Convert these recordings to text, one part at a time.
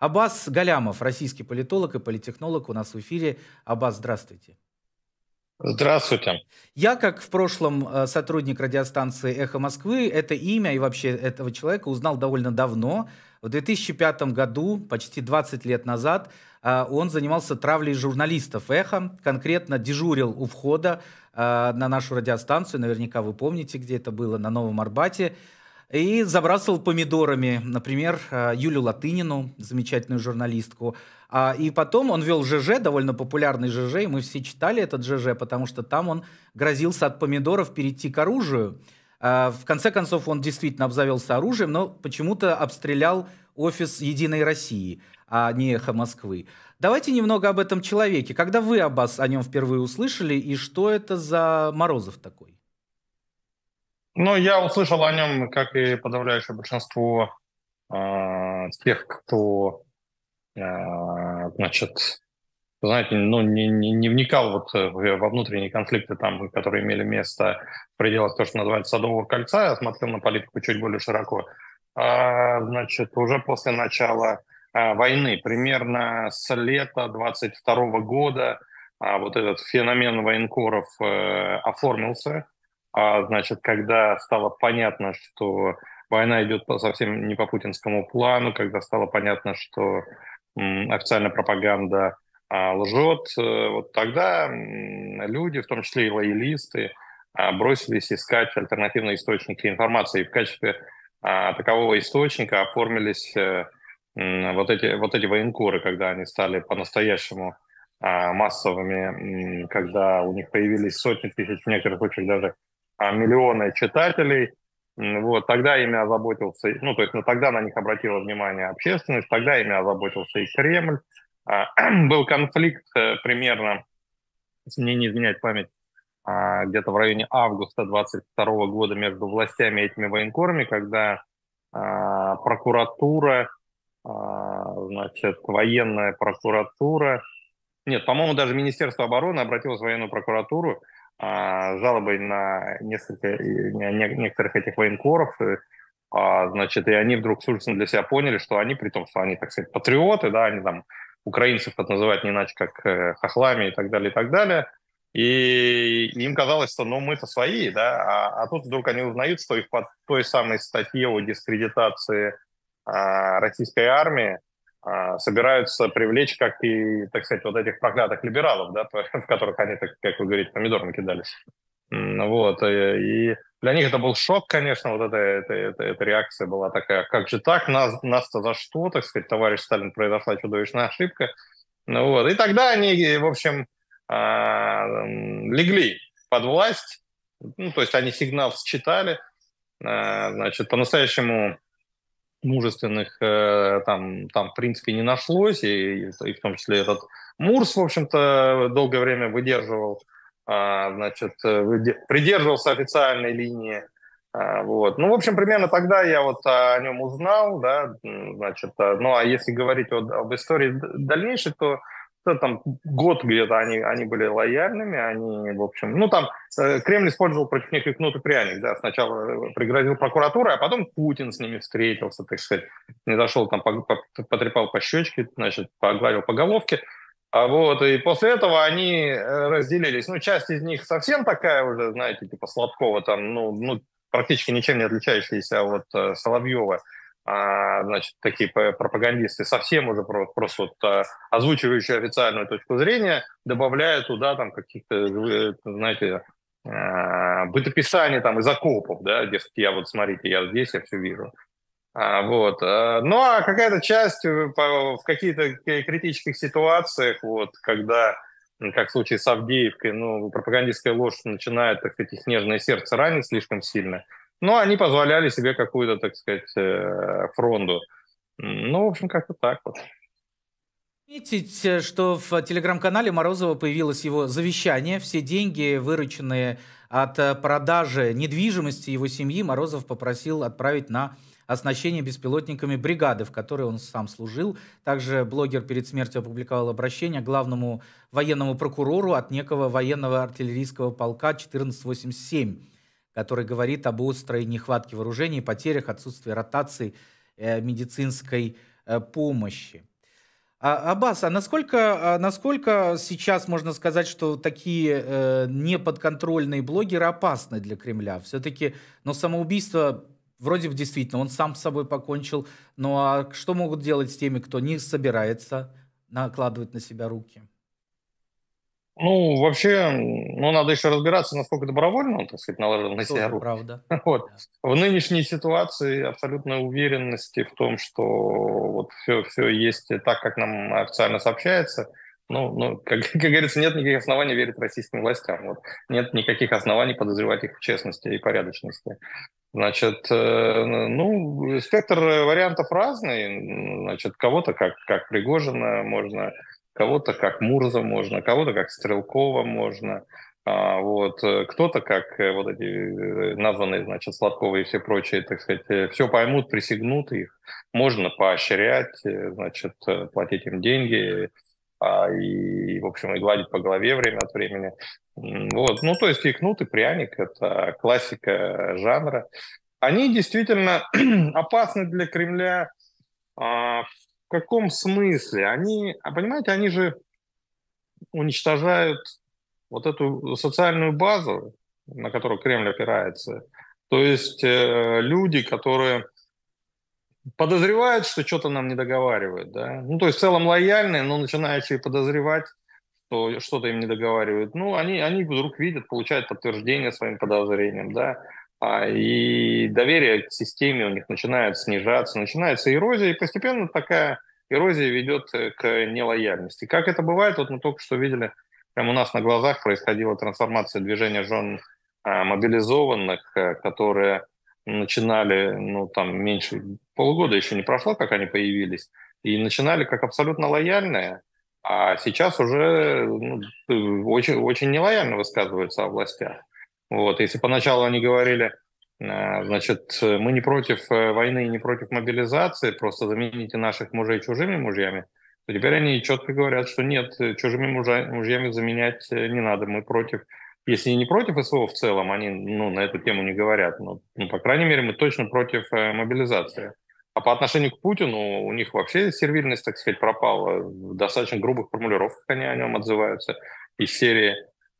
Аббас Галямов, российский политолог и политтехнолог, у нас в эфире. Аббас, здравствуйте. Здравствуйте. Я, как в прошлом сотрудник радиостанции «Эхо Москвы», это имя и вообще этого человека узнал довольно давно. В 2005 году, почти 20 лет назад, он занимался травлей журналистов «Эхо», конкретно дежурил у входа на нашу радиостанцию, наверняка вы помните, где это было, на Новом Арбате, и забрасывал помидорами, например, Юлю Латынину, замечательную журналистку. И потом он вел ЖЖ, довольно популярный ЖЖ, и мы все читали этот ЖЖ, потому что там он грозился от помидоров перейти к оружию. В конце концов, он действительно обзавелся оружием, но почему-то обстрелял офис «Единой России», а не «Эхо Москвы». Давайте немного об этом человеке. Когда вы, Аббас, о нем впервые услышали, и что это за Морозов такой? Ну, я услышал о нем, как и подавляющее большинство тех, кто, значит, знаете, ну, не вникал вот во внутренние конфликты, там, которые имели место в пределах того, что называется Садового кольца. Я смотрел на политику чуть более широко. Значит, уже после начала войны, примерно с лета 22 года, вот этот феномен военкоров оформился. Значит, когда стало понятно, что война идет совсем не по путинскому плану, когда стало понятно, что официальная пропаганда лжет, вот тогда люди, в том числе и лоялисты, бросились искать альтернативные источники информации. И в качестве такового источника оформились вот эти военкоры, когда они стали по-настоящему массовыми, когда у них появились сотни тысяч, в некоторых случаях даже миллионы читателей. Вот, тогда ими озаботился, ну, то есть, ну, тогда на них обратила внимание общественность, тогда ими озаботился и Кремль. Был конфликт примерно, если мне не изменяет память, где-то в районе августа 22 года между властями и этими военкорами, когда прокуратура, значит, военная прокуратура, нет, по-моему, даже Министерство обороны обратилось в военную прокуратуру жалобой на некоторых этих военкоров, значит, и они вдруг с ужасом для себя поняли, что они, при том, что они, так сказать, патриоты, да, они там украинцев это называют не иначе, как хохлами и так далее, и так далее, и им казалось, что, ну, мы-то свои, да, а тут вдруг они узнают, что их по той самой статье о дискредитации российской армии собираются привлечь, как и, так сказать, вот этих проклятых либералов, да, в которых они, как вы говорите, помидорами кидались. Вот, и для них это был шок, конечно, вот эта реакция была такая, как же так, нас-то за что, так сказать, товарищ Сталин, произошла чудовищная ошибка. Ну вот, и тогда они, в общем, легли под власть, ну, то есть они сигнал считали, значит, по-настоящему мужественных там в принципе не нашлось, и в том числе этот Мурс, в общем-то, долгое время выдерживал, значит, придерживался официальной линии. Вот. Ну, в общем, примерно тогда я вот о нем узнал, да, значит, ну, а если говорить вот об истории дальнейшей, то там год где-то они были лояльными, они, в общем, ну, там Кремль использовал против них и кнут и пряник, да, сначала пригрозил прокуратурой, а потом Путин с ними встретился, так сказать, не зашел, там, потрепал по щечке, значит, погладил по головке, вот, и после этого они разделились, ну, часть из них совсем такая уже, знаете, типа Сладкова, там, ну практически ничем не отличающаяся от Соловьева, значит, такие пропагандисты, совсем уже просто вот, озвучивающие официальную точку зрения, добавляя туда там каких-то, знаете, бытописаний там из окопов, да, дескать, я вот, смотрите, я здесь, я все вижу. Вот. Ну, а какая-то часть в каких-то критических ситуациях, вот, когда, как в случае с Авдеевкой, ну, пропагандистская ложь начинает, так сказать, их нежное сердце ранить слишком сильно, но они позволяли себе какую-то, так сказать, фронту. Ну, в общем, как-то так вот. Отметить, что в телеграм-канале Морозова появилось его завещание. Все деньги, вырученные от продажи недвижимости его семьи, Морозов попросил отправить на оснащение беспилотниками бригады, в которой он сам служил. Также блогер перед смертью опубликовал обращение к главному военному прокурору от некого военного артиллерийского полка 1487, который говорит об острой нехватке вооружений, потерях, отсутствии ротации, медицинской помощи. Аббас, насколько сейчас можно сказать, что такие неподконтрольные блогеры опасны для Кремля? Все-таки, но самоубийство вроде бы действительно, он сам с собой покончил. Ну а что могут делать с теми, кто не собирается накладывать на себя руки? Ну, вообще, ну, надо еще разбираться, насколько добровольно он, так сказать, наложил на себя Тоже руки. правда. Вот. Да. В нынешней ситуации абсолютной уверенности в том, что вот все есть так, как нам официально сообщается, ну как говорится, нет никаких оснований верить российским властям. Вот. Нет никаких оснований подозревать их в честности и порядочности. Значит, ну, спектр вариантов разный. Значит, кого-то как Пригожина можно, кого-то как Мурза можно, кого-то как Стрелкова можно. Вот. Кто-то как вот эти названные, значит, Сладкова и все прочие, так сказать, все поймут, присягнут их. Можно поощрять, значит, платить им деньги, и, в общем, и гладить по голове время от времени. Вот. Ну, то есть и кнут, и пряник– это классика жанра. Они действительно опасны для Кремля. В каком смысле? Понимаете, они же уничтожают вот эту социальную базу, на которую Кремль опирается. То есть люди, которые подозревают, что что-то нам не договаривают, да, ну, то есть в целом лояльные, но начинающие подозревать, что что-то им не договаривают, ну, они вдруг видят, получают подтверждение своим подозрениям, да, и доверие к системе у них начинает снижаться, начинается эрозия, и постепенно такая эрозия ведет к нелояльности. Как это бывает, вот мы только что видели, прямо у нас на глазах происходила трансформация движения жен мобилизованных, которые начинали, ну, там, меньше полугода еще не прошло, как они появились, и начинали как абсолютно лояльные, а сейчас уже очень, очень нелояльно высказываются о властях. Вот. Если поначалу они говорили, значит, мы не против войны, не против мобилизации, просто замените наших мужей чужими мужьями, то теперь они четко говорят, что нет, чужими мужьями заменять не надо, мы против. Если не против СВО в целом, они на эту тему не говорят, но, по крайней мере, мы точно против мобилизации. А по отношению к Путину у них вообще сервильность, так сказать, пропала. В достаточно грубых формулировках они о нем отзываются. Из серии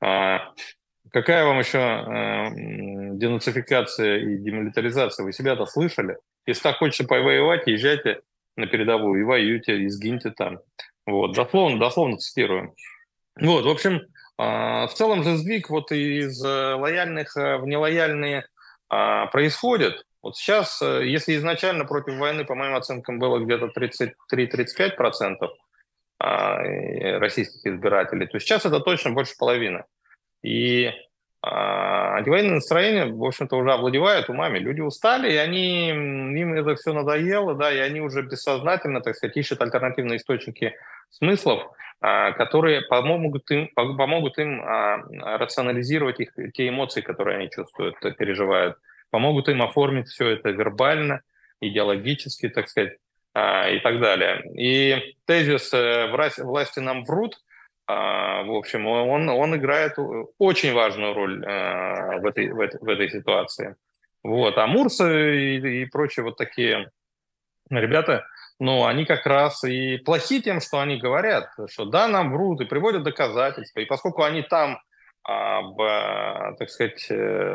«Какая вам еще денацификация и демилитаризация? Вы себя-то слышали? Если так хочется повоевать, езжайте на передовую и воюйте, и сгиньте там». Вот, дословно цитируем. Вот, в общем, в целом же сдвиг вот из лояльных в нелояльные происходит. Вот сейчас, если изначально против войны, по моим оценкам, было где-то 33-35% российских избирателей, то сейчас это точно больше половины. И антивоенное настроение, в общем-то, уже овладевает умами. Люди устали, и им это все надоело, да, и они уже бессознательно, так сказать, ищут альтернативные источники смыслов, которые помогут им рационализировать те эмоции, которые они чувствуют, переживают, помогут им оформить все это вербально, идеологически, так сказать, и так далее. И тезис «власти нам врут», в общем, он играет очень важную роль в этой ситуации. Вот. А Мурсы и прочие вот такие ребята, ну, они как раз и плохи тем, что они говорят, что да, нам врут и приводят доказательства. И поскольку они там, так сказать,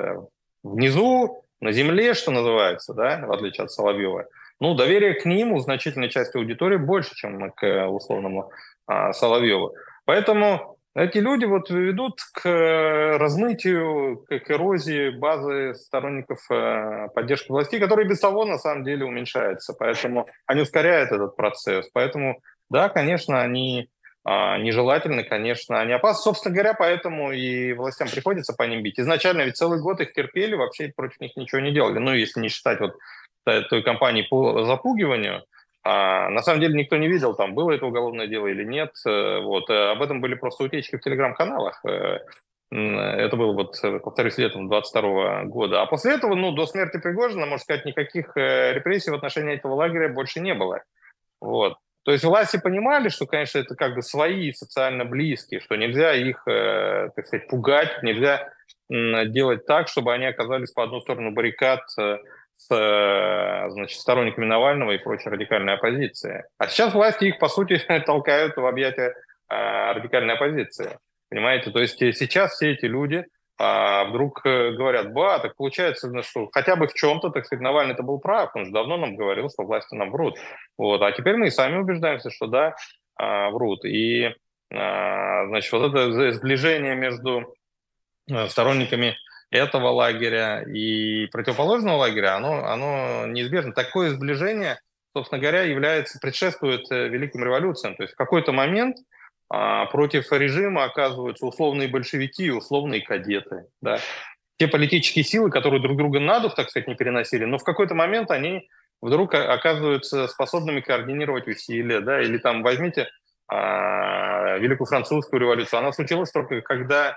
внизу, на земле, что называется, да, в отличие от Соловьева, ну, доверие к ним у значительной части аудитории больше, чем к условному Соловьеву. Поэтому эти люди вот ведут к размытию, к эрозии базы сторонников поддержки властей, которая без того на самом деле уменьшается. Поэтому они ускоряют этот процесс. Поэтому, да, конечно, они нежелательны, конечно, они опасны. Собственно говоря, поэтому и властям приходится по ним бить. Изначально ведь целый год их терпели, вообще против них ничего не делали. Ну, если не считать вот той кампании по запугиванию, на самом деле никто не видел, там было это уголовное дело или нет. Вот. Об этом были просто утечки в телеграм-каналах. Это было, вот, повторюсь, летом 22 года. А после этого, ну, до смерти Пригожина, можно сказать, никаких репрессий в отношении этого лагеря больше не было. Вот. То есть власти понимали, что, конечно, это как бы свои социально близкие, что нельзя их, так сказать, пугать, нельзя делать так, чтобы они оказались по одну сторону баррикад значит, сторонниками Навального и прочей радикальной оппозиции. А сейчас власти их, по сути, толкают в объятия радикальной оппозиции. Понимаете? То есть сейчас все эти люди вдруг говорят: ба, так получается, что хотя бы в чем-то, так сказать, Навальный-то был прав, он же давно нам говорил, что власти нам врут. Вот. А теперь мы и сами убеждаемся, что да, врут. И, значит, вот это сближение между сторонниками этого лагеря и противоположного лагеря, оно неизбежно. Такое сближение, собственно говоря, предшествует великим революциям. То есть в какой-то момент против режима оказываются условные большевики и условные кадеты. Да? Те политические силы, которые друг друга на дух, так сказать, не переносили, но в какой-то момент они вдруг оказываются способными координировать усилия. Да? Или там возьмите Великую Французскую революцию. Она случилась только когда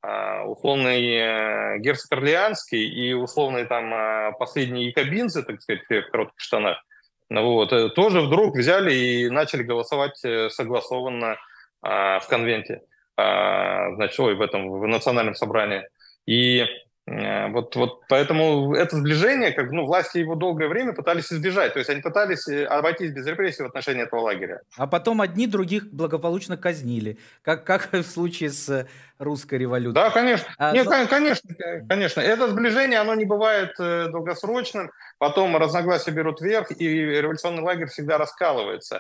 условный герцог Орлеанский и условные там последние якобинцы, так сказать, в коротких штанах, вот, тоже вдруг взяли и начали голосовать согласованно в конвенте, значит, в национальном собрании. И вот поэтому это сближение, власти его долгое время пытались избежать. То есть они пытались обойтись без репрессий в отношении этого лагеря. А потом одни других благополучно казнили, как в случае с русской революцией. Да, конечно. Конечно. Это сближение, оно не бывает долгосрочным. Потом разногласия берут верх, и революционный лагерь всегда раскалывается.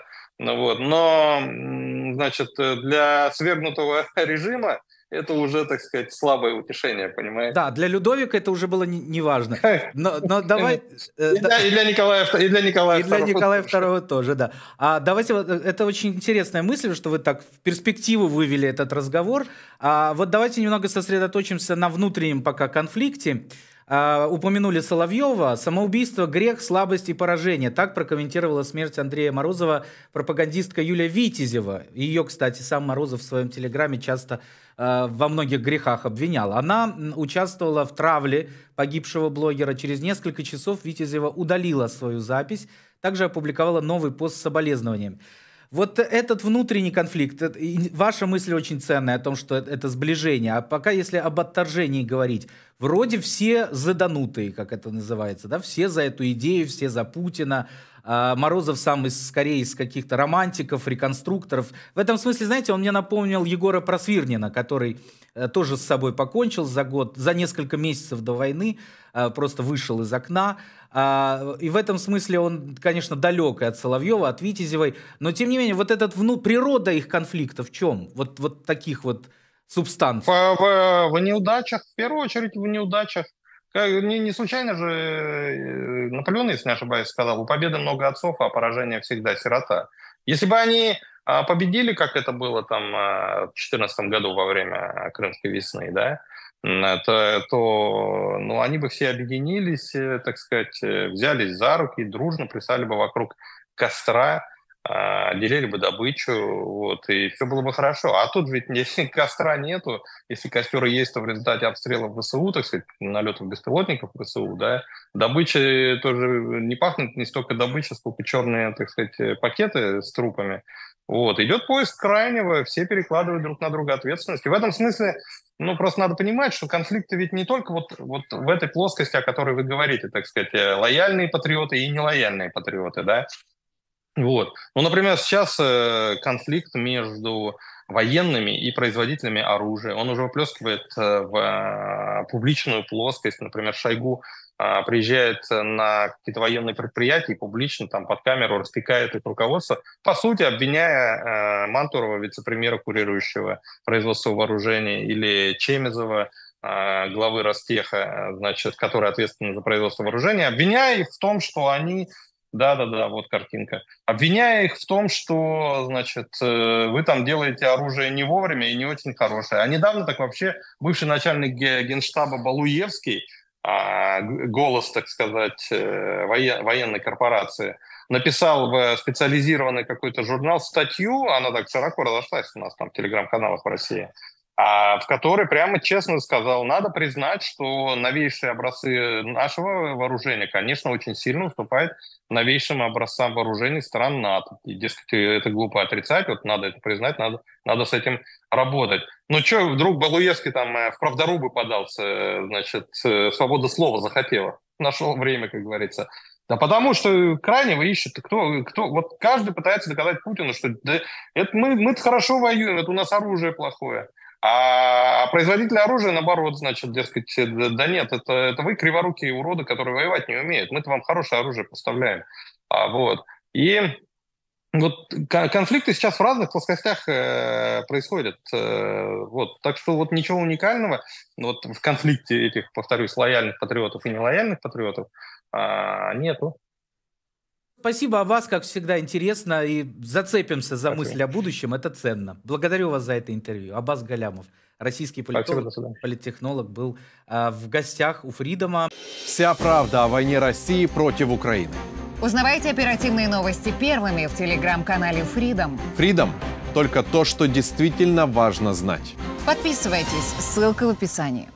Но, значит, для свергнутого режима это уже, так сказать, слабое утешение, понимаете? Да, для Людовика это уже было неважно. Но давай... И для Николая II. И для Николая II тоже, да. Давайте, это очень интересная мысль, что вы так в перспективу вывели этот разговор. Вот давайте немного сосредоточимся на внутреннем пока конфликте. Упомянули Соловьева. Самоубийство, грех, слабость и поражение. Так прокомментировала смерть Андрея Морозова пропагандистка Юлия Витязева. Ее, кстати, сам Морозов в своем телеграме часто во многих грехах обвинял. Она участвовала в травле погибшего блогера. Через несколько часов Витязева удалила свою запись. Также опубликовала новый пост с соболезнованием. Вот этот внутренний конфликт, ваша мысль очень ценная о том, что это сближение. А пока, если об отторжении говорить, вроде все заданутые, как это называется, да, все за эту идею, все за Путина. Морозов сам скорее из каких-то романтиков, реконструкторов. В этом смысле, знаете, он мне напомнил Егора Просвирнина, который тоже с собой покончил за несколько месяцев до войны, просто вышел из окна. И в этом смысле он, конечно, далек и от Соловьева, от Витязевой, но тем не менее, вот эта природа их конфликта в чем? Вот таких вот субстанций. В неудачах, в первую очередь в неудачах. Не случайно же Наполеон, если не ошибаюсь, сказал: у победы много отцов, а поражение всегда сирота. Если бы они победили, как это было там в 2014 году во время Крымской весны, да, то они бы все объединились, так сказать, взялись за руки, дружно плясали бы вокруг костра, делили бы добычу, вот, и все было бы хорошо. А тут ведь если костра нету, если костер есть, то в результате обстрелов ВСУ, так сказать, налетов беспилотников ВСУ, да, добыча тоже не пахнет не столько добыча, сколько черные, так сказать, пакеты с трупами. Вот, идет поиск крайнего, все перекладывают друг на друга ответственность. И в этом смысле, просто надо понимать, что конфликты ведь не только вот в этой плоскости, о которой вы говорите, так сказать, лояльные патриоты и нелояльные патриоты, да. Вот. Например, сейчас конфликт между военными и производителями оружия, он уже выплескивает в публичную плоскость. Например, Шойгу приезжает на какие-то военные предприятия и публично там под камеру распекает их руководство, по сути, обвиняя Мантурова, вице-премьера, курирующего производство вооружений, или Чемезова, главы Ростеха, значит, который ответственен за производство вооружений, обвиняя их в том, что они... Да, вот картинка. Обвиняя их в том, что, значит, вы там делаете оружие не вовремя и не очень хорошее. А недавно так вообще бывший начальник Генштаба Балуевский, голос, так сказать, военной корпорации, написал в специализированный какой-то журнал статью, она так широко разошлась у нас там в телеграм-каналах в России, в которой прямо честно сказал, надо признать, что новейшие образцы нашего вооружения, конечно, очень сильно уступают новейшим образцам вооружений стран НАТО. И, дескать, это глупо отрицать, вот надо это признать, надо с этим работать. Ну что, вдруг Балуевский там в правдорубы подался, значит, свобода слова захотела. Нашел время, как говорится. Да потому что крайнего ищут. Кто, вот каждый пытается доказать Путину, что да, это мы хорошо воюем, это у нас оружие плохое. А производители оружия, наоборот, значит, дескать, да нет, это вы криворукие уроды, которые воевать не умеют. Мы-то вам хорошее оружие поставляем. Вот. И вот конфликты сейчас в разных плоскостях происходят. Вот. Так что вот ничего уникального вот в конфликте этих, повторюсь, лояльных патриотов и нелояльных патриотов нету. Спасибо, Аббас, как всегда, интересно. И зацепимся за мысль о будущем. Это ценно. Благодарю вас за это интервью. Аббас Галямов, российский политолог, политтехнолог, был в гостях у Фридома. Вся правда о войне России против Украины. Узнавайте оперативные новости первыми в телеграм-канале Freedom. Freedom – только то, что действительно важно знать. Подписывайтесь, ссылка в описании.